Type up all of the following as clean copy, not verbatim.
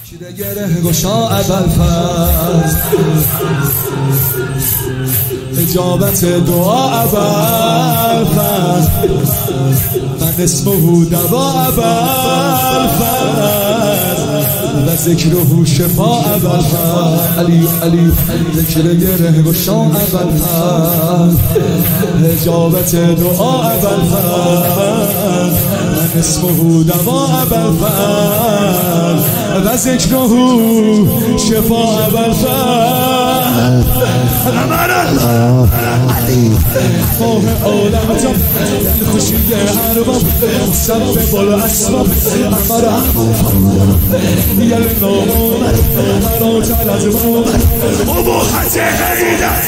شیره گره گشا ابوالفضل اجابت دعا ابوالفضل من اسمه دوا ابوالفضل و ذکره شفا ابوالفضل علی ذکر گره گشا ابوالفضل اجابت دعا ابوالفضل من اسمه دوا ابوالفضل و ذکره شفا ابوالفضل ماه عالم جان خوشید ارباب سبب بالا اسباب امر یل نام مراتل از بابر ابوحت حیدر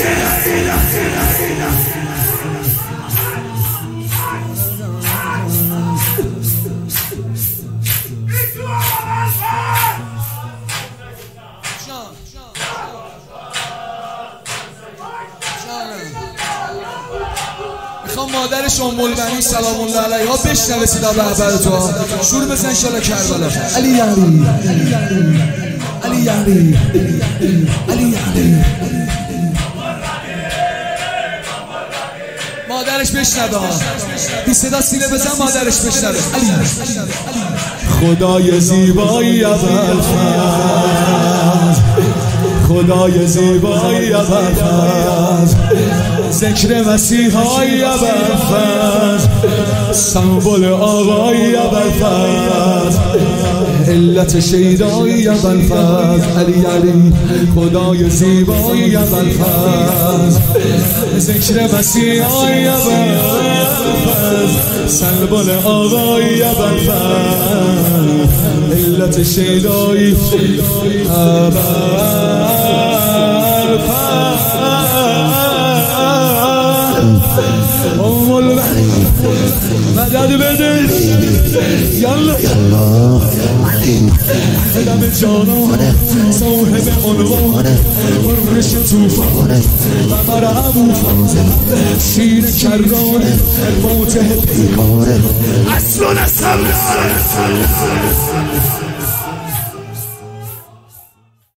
میخوام مادرش ام البنین سلام الله علیها بشنوه صدا بهبر تو شور بزن انشالله کربلا علی علی علی علی علی علی مادرش بشنوه بی صدا سینه بزن مادرش بشنوه علی خدای زیبایی ابوالفضل خدای زیبایی ابوالفضل ذکر مسیحای ابوالفضل سمبل آقای ابوالفضل علت شیدای ابوالفضل علی علی خدای زیبایی ابوالفضل ذکر مسیحای ابوالفضل سمبل آقای ابوالفضل علت شیدای ابوالفضل مدد بده یالا دم جانان صاحب عنوان قرش توفان قمر ابوالفضل شیر کران فاتح پیکاره اصل و نسل